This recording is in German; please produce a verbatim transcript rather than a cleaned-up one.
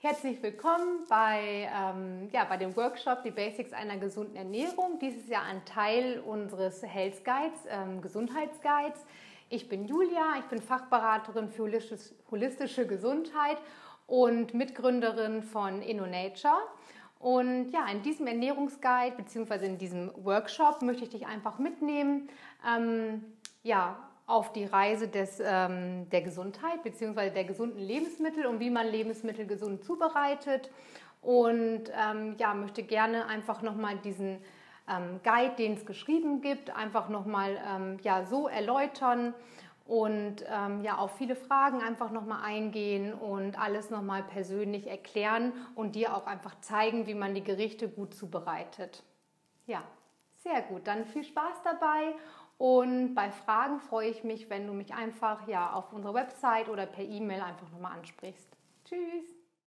Herzlich willkommen bei, ähm, ja, bei dem Workshop Die Basics einer gesunden Ernährung. Dies ist ja ein Teil unseres Health Guides, ähm, Gesundheitsguides. Ich bin Julia, ich bin Fachberaterin für holistische Gesundheit und Mitgründerin von InnoNature. Und ja, in diesem Ernährungsguide bzw. in diesem Workshop möchte ich dich einfach mitnehmen, ähm, ja, auf die Reise des, ähm, der Gesundheit bzw. der gesunden Lebensmittel und wie man Lebensmittel gesund zubereitet. Und ähm, ja, möchte gerne einfach nochmal diesen ähm, Guide, den es geschrieben gibt, einfach nochmal ähm, ja, so erläutern und ähm, ja, auf viele Fragen einfach nochmal eingehen und alles nochmal persönlich erklären und dir auch einfach zeigen, wie man die Gerichte gut zubereitet. Ja, sehr gut. Dann viel Spaß dabei. Und bei Fragen freue ich mich, wenn du mich einfach ja, auf unserer Website oder per E-Mail einfach nochmal ansprichst. Tschüss!